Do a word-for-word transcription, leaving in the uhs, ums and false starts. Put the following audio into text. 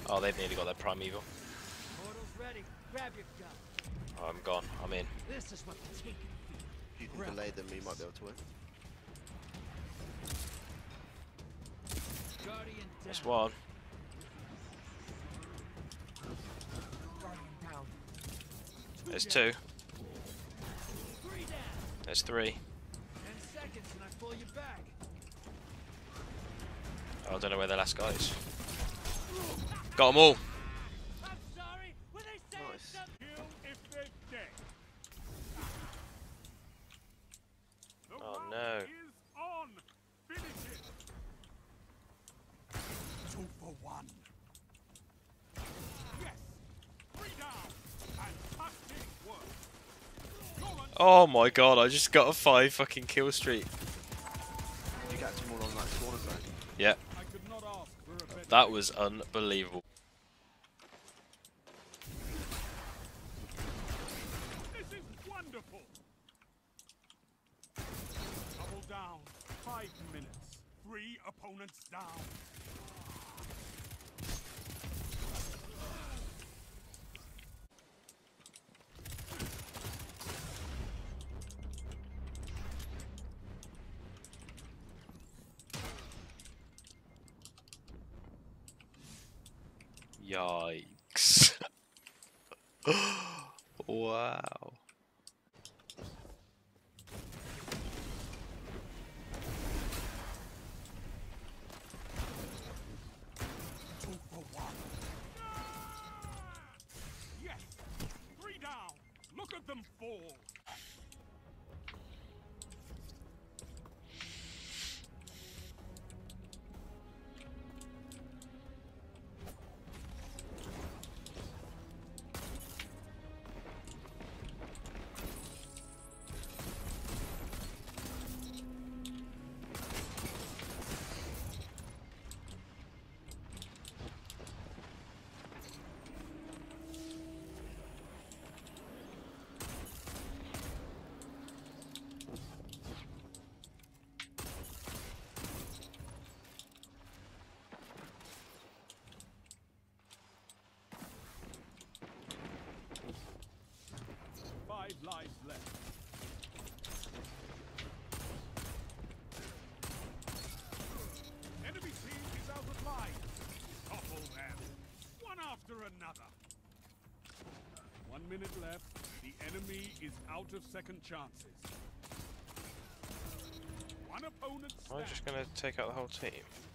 Oh, they've nearly got their primeval. Portal's ready. Grab your gun. Oh, I'm gone. I'm in. This is what the Taken feel. If you can delay them, you might be able to win. Guardian down. There's one. Guardian down. There's two. Three down. There's three. Ten seconds and I pull you back. Oh, I don't know where the last guy is. Got them all. I'm sorry. When they say Nice. it's something. Kill if they're dead. The Oh, round no. is on. Finish it. Two for one. Yes. Three down. Fantastic work. Go on. Oh my god, I just got a five fucking kill streak. You get them all on that corner zone. Yeah, I could not ask for a better. that was unbelievable. This is wonderful. Double down. Five minutes. Three opponents down. Yikes. Wow. Two for one. Yes. Three down. Look at them fall. Five lives left. Enemy team is out of line. Topple them. One after another. One minute left. The enemy is out of second chances. One opponent Am I stands. just gonna take out the whole team?